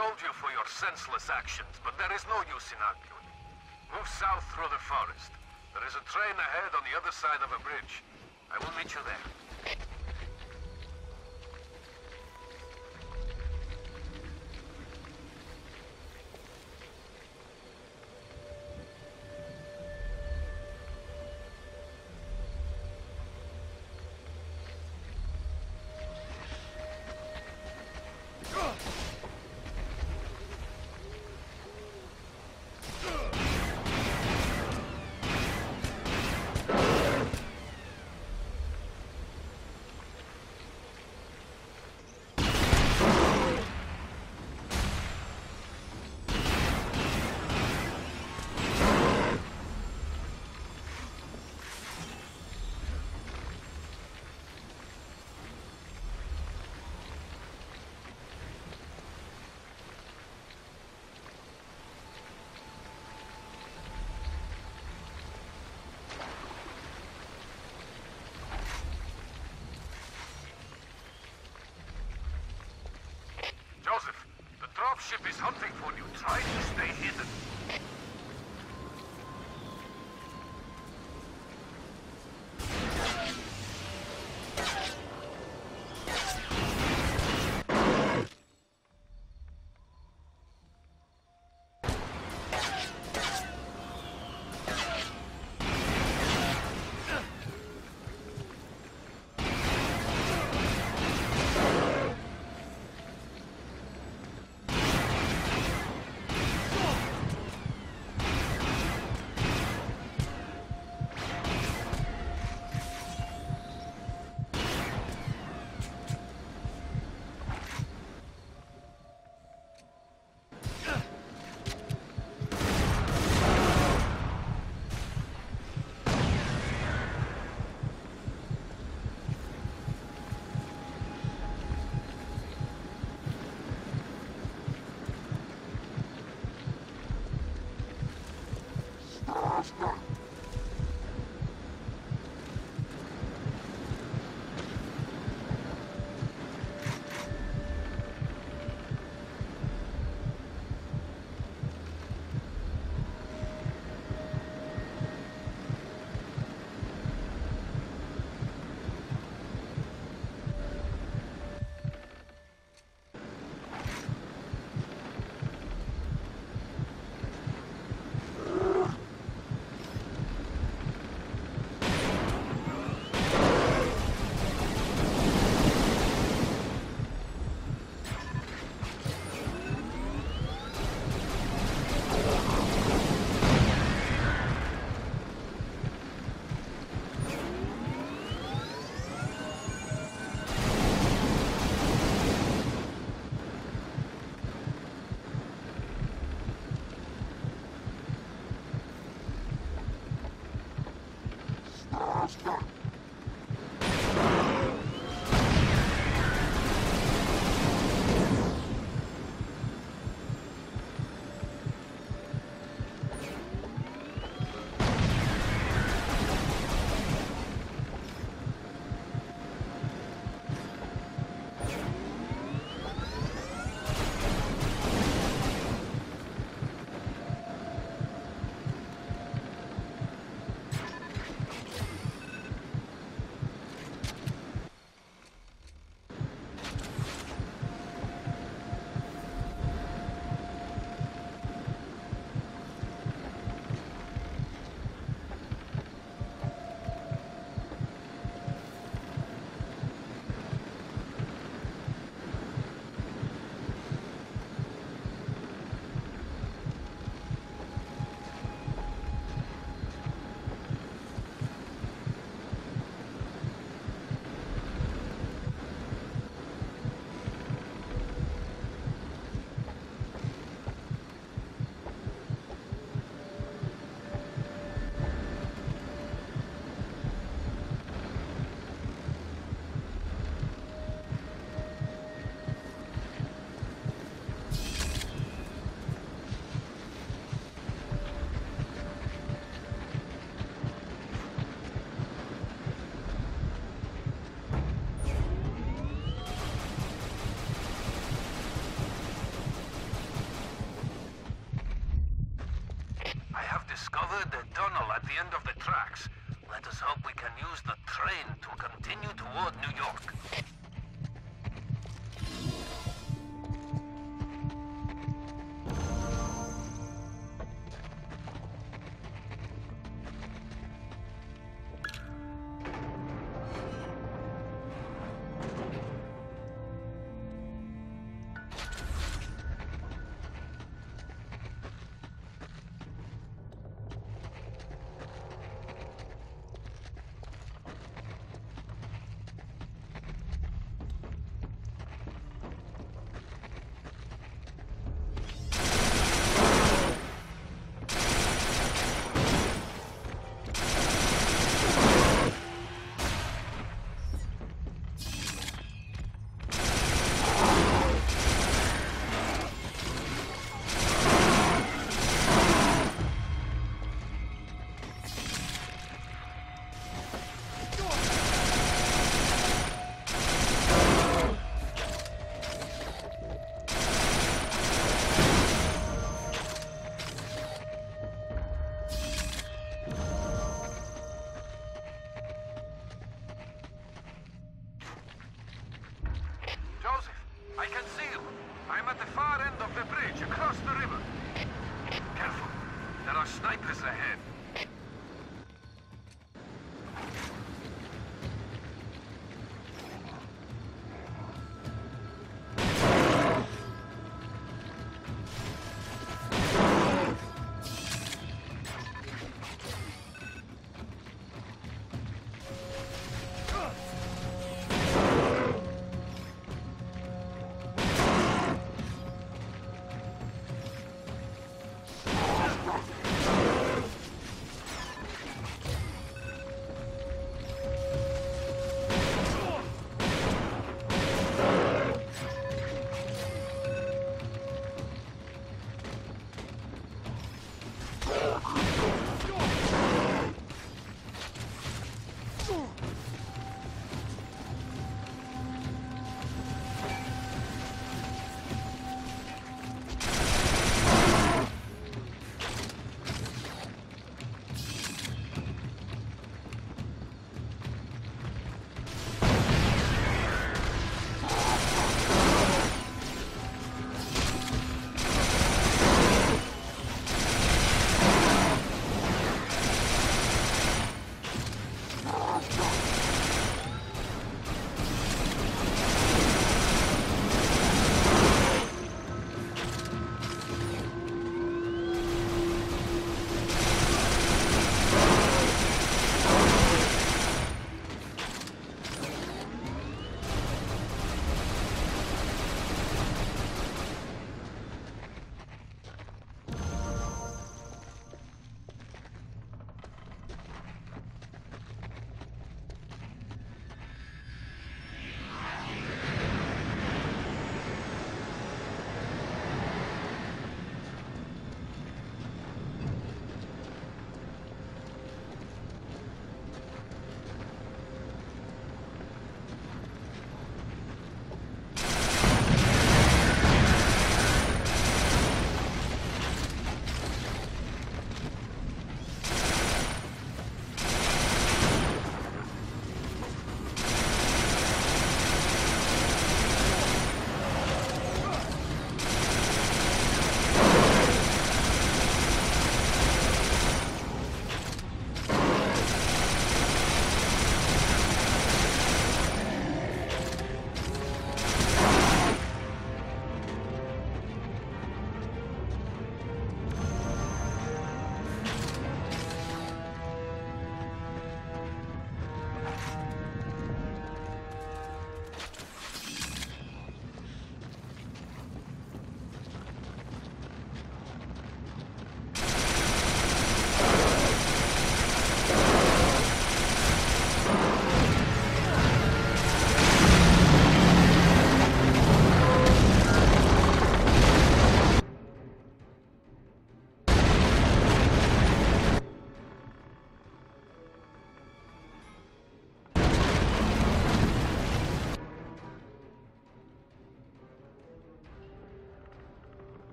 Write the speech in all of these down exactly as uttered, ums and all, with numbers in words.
scold you for your senseless actions, but there is no use in arguing. Move south through the forest. There is a train ahead on the other side of a bridge. I will meet you there. Joseph, the dropship is hunting for you. Try to stay hidden. discovered a tunnel at the end of the tracks. Let us hope we can use the train to continue toward New York.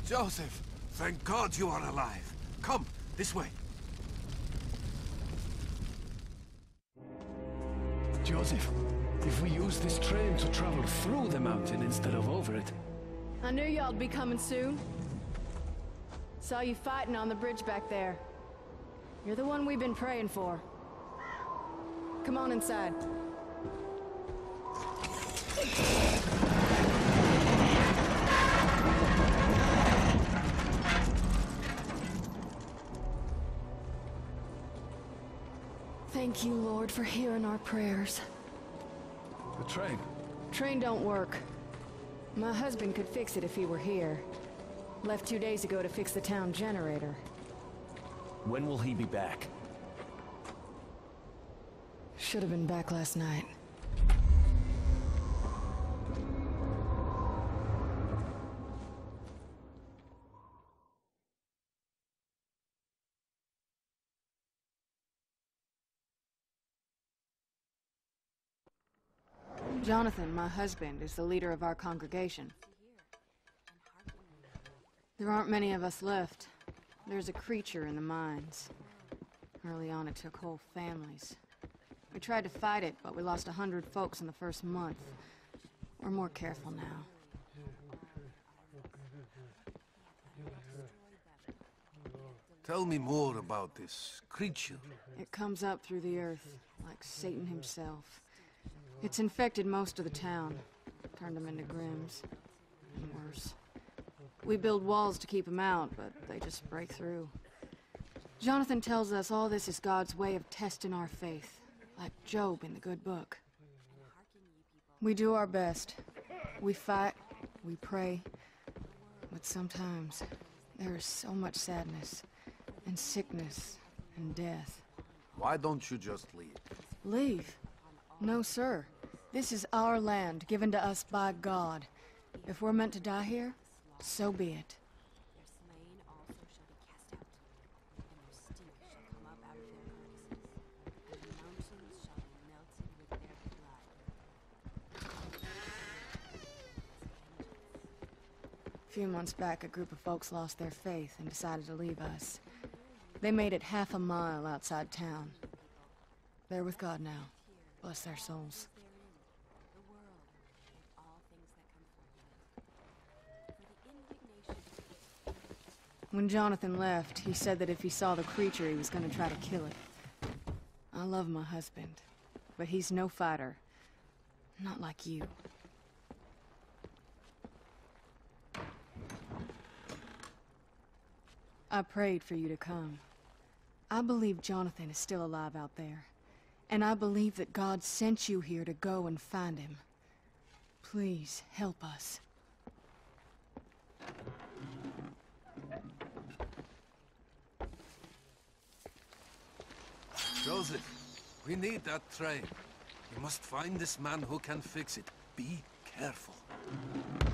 Joseph, thank God you are alive. Come, this way. Joseph, if we use this train to travel through the mountain instead of over it... I knew y'all'd be coming soon. Saw you fighting on the bridge back there. You're the one we've been praying for. Come on inside. Thank you, Lord, for hearing our prayers. The train? Train don't work. My husband could fix it if he were here. Left two days ago to fix the town generator. When will he be back? Should have been back last night. Jonathan, my husband, is the leader of our congregation. There aren't many of us left. There's a creature in the mines. Early on, it took whole families. We tried to fight it, but we lost a hundred folks in the first month. We're more careful now. Tell me more about this creature. It comes up through the earth, like Satan himself. It's infected most of the town. Turned them into Grims. And worse. We build walls to keep them out, but they just break through. Jonathan tells us all this is God's way of testing our faith, like Job in the good book. We do our best. We fight, we pray, but sometimes there is so much sadness, and sickness, and death. Why don't you just leave? Leave? No, sir. This is our land, given to us by God. If we're meant to die here, so be it. Their slain also shall be cast out, and their stink shall come up out of their carcasses, and the mountains shall be melted with their blood. A few months back, a group of folks lost their faith and decided to leave us. They made it half a mile outside town. They're with God now. Bless their souls. The world with all things that come from it. For the indignation. When Jonathan left, he said that if he saw the creature, he was going to try to kill it. I love my husband, but he's no fighter. Not like you. I prayed for you to come. I believe Jonathan is still alive out there. And I believe that God sent you here to go and find him. Please, help us. Joseph, we need that train. We must find this man who can fix it. Be careful.